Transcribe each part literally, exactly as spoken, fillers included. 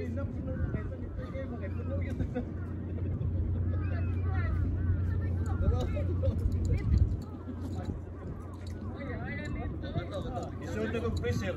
Isunod ko pressure.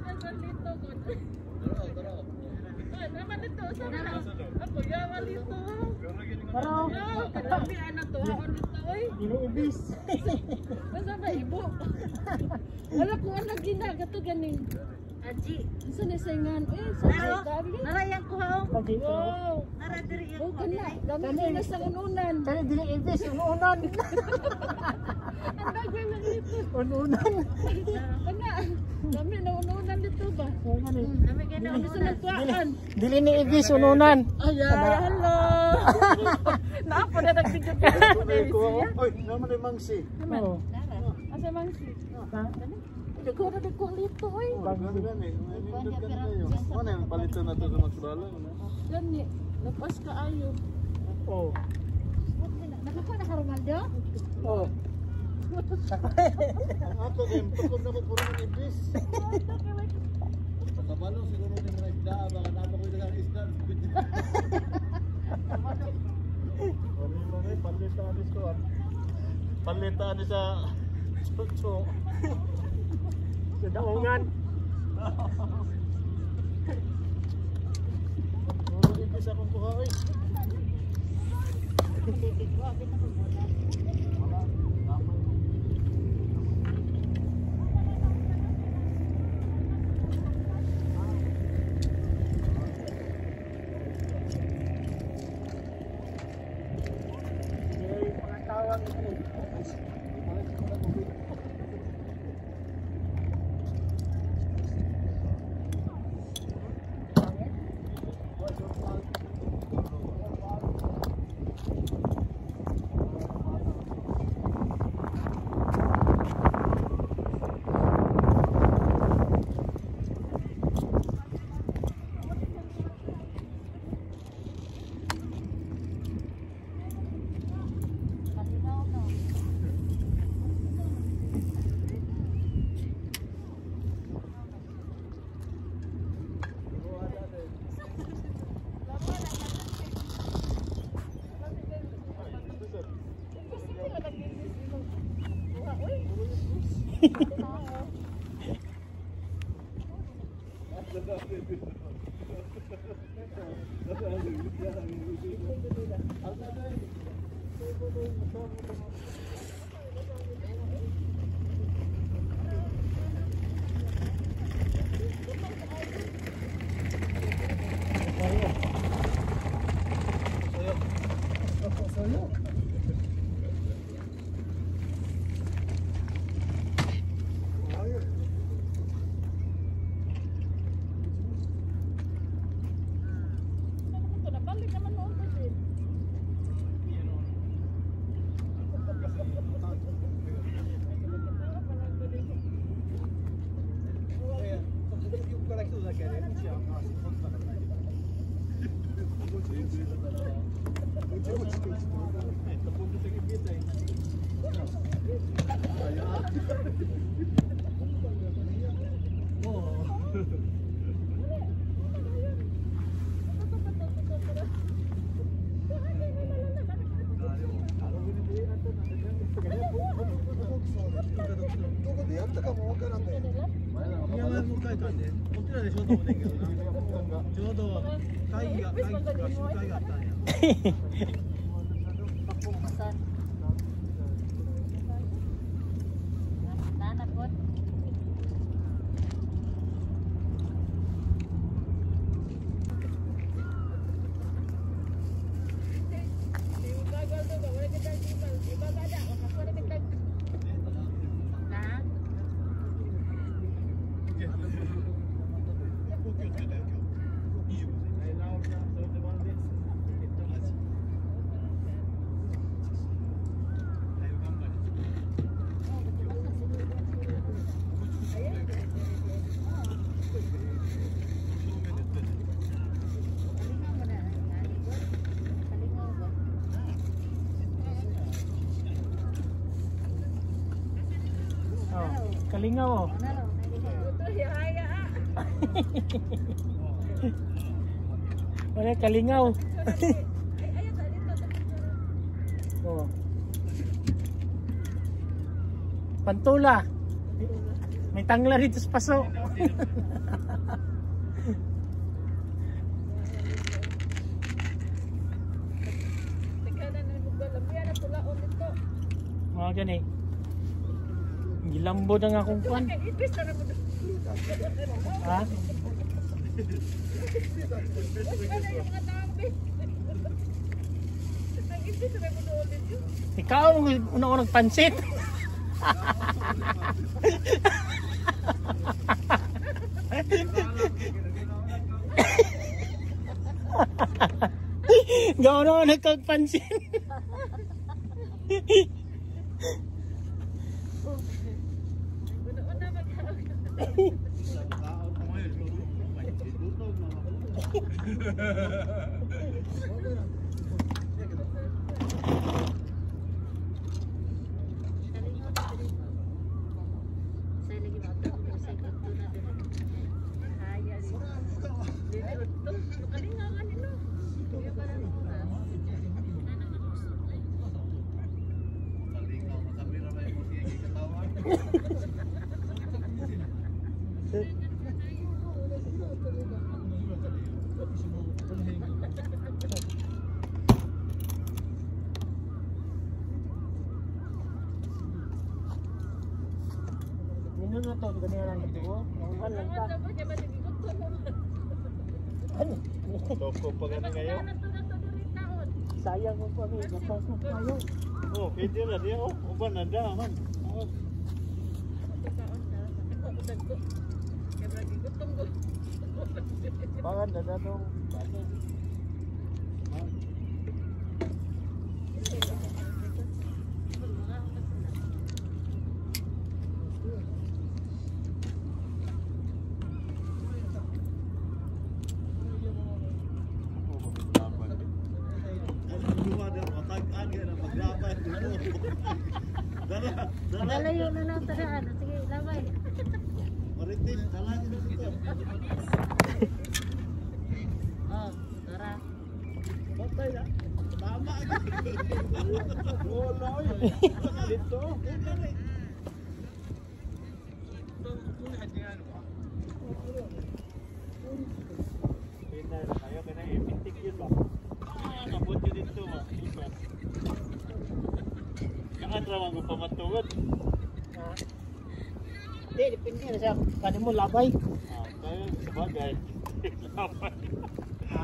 Naman dito sa ako yaman dito. Pero Katabi anak to haon dito oy. iniibis. Basta ba ibo? Wala ko anak gina kato ganing. Aji, isa na saingan. Eh, sa kali. Narayang ko ha. Pagi ko. Wow. Nara diri Oh, kana. Dami na sa ununan. Kaya dili ibis ununan. Ang dagway na dito. Ununan. Kana. Dami na ununan dito ba? Oo nga ni. Dami ka na Gusto na tuwaan. Dili ni ibis ununan. Ay, hello. Naapa na nagtigil ko na siya. Oy, naman ay mangsi. Oo. Asa mangsi? Ha? Dako na dako lito oy. Gani gani. Nindot ka na kayo. Ano yung palitan na to sa magsudala? Gani, lapas ka ayo. Oo. Nakakuha na ka Ronaldo? Oo. Ang ato din, tukod na ko puro ng ibis. Kabalo siguro din na isda, baka nato ko yung isda. Ano yung mga palitan ni ko? Palitan ni sa Chucho. Sa daungan. Puro ibis akong kuha oy. Kalingaw oh. Wala kalingaw. Oh. Pantula. May tangla dito sa paso. Mga gani. Gilambo na nga kung kuan. Ha? Ikaw ang una-unang pansit. Gawin ako nagkagpansin. Ano na to? Ganyan lang ito. Ano lang ta? Ano? Loko pa gani ngayon. Sayang mo pa rin. Gapang ko kayo. Oh, pwede na dia. Oh, uban na da man. Oh. Pangan na datong. Dalayo na lang taraan. Sige, labay. Maritin, dalagi na dito. Oh, tara. Patay na. Tama. Wala oy. Dito. Pinay na kayo kana ipitik yun ba? Ah, nabot yun dito ba? Ipat. Saan raman ko pamatuod? Ha? Hindi, depende na siya. Kani mo labay. Ah, kaya sabagay. Labay. Ha?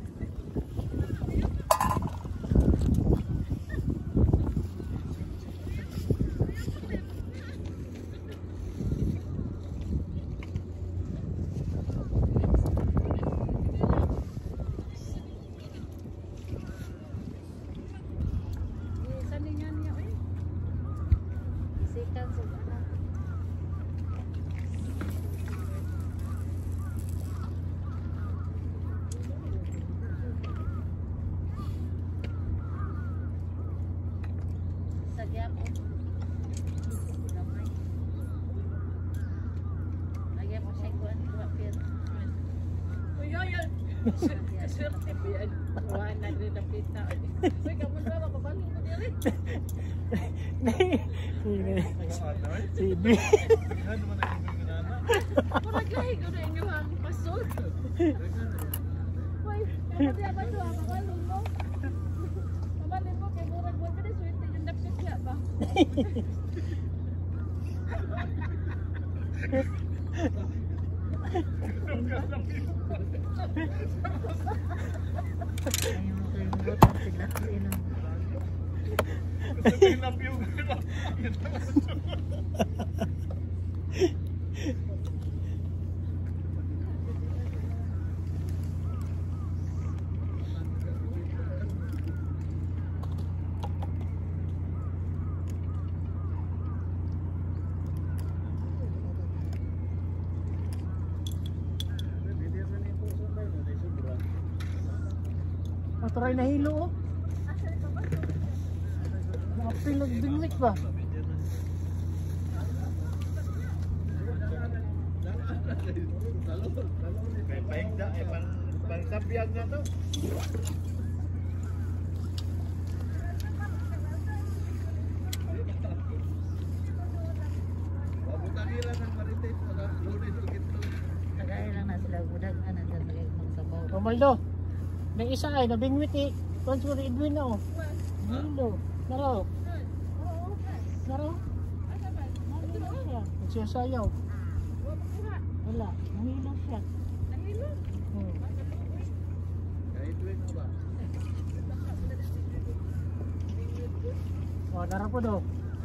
Swerte po yan. Wala rin na pita. Uy, kamu na ba? Kabalik mo din rin. Sige. Murag lahi ko na inyo ang pasol. Uy, kapag yan ba ito? Kabalong mo. Kabalong mo. Kaya murag mo ka na swerte yung napit niya ba? Maturay na hilo oh. Mga pinag-bingwit ba? Kay paigda eh pan Bang sabian nga to. Pagutagilan ng marites, wala lunes ugit to. Tagay lang na sila budag nga nandiyan tagay magsabaw. Romaldo. May isa ay nabingwit eh. Kung siguro Edwin na oh. Nilo. Naro. Naro. Nagsiyasayaw. Wala. Nahilo siya. Hmm. Kahit win na ba? Oh, naro po do.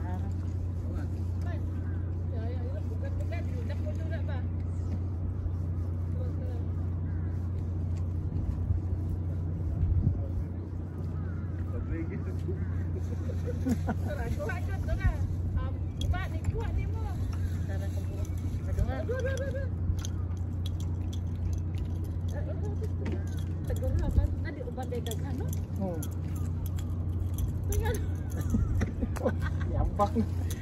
Hmm. Yambak.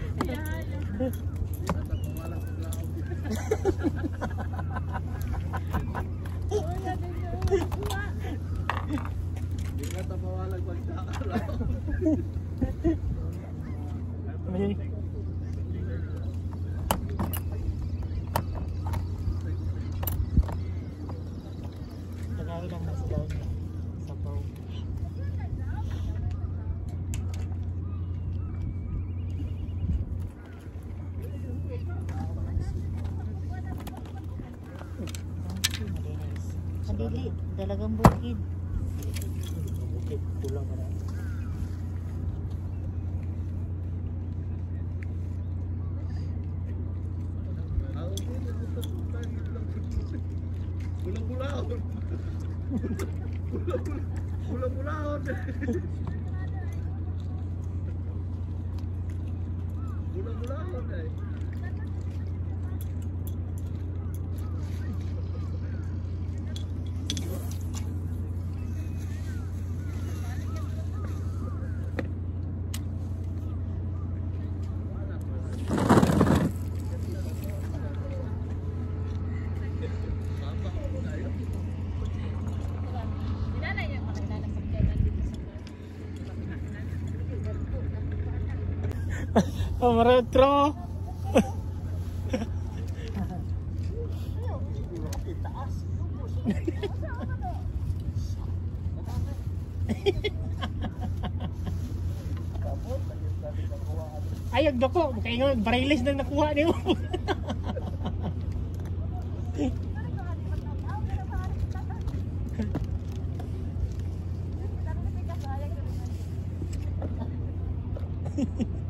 Hindi ka tapawalag magsakalaw. May tagay lang na sila sa pao. Kadili, dalagang bukid. Bukit pulang ka na. Bulang-bulahon. Bulang-bulahon. Bulang-bulahon eh. Oh, retro. Ayag dako, kaya nga barilis na nakuha niyo. Hehehe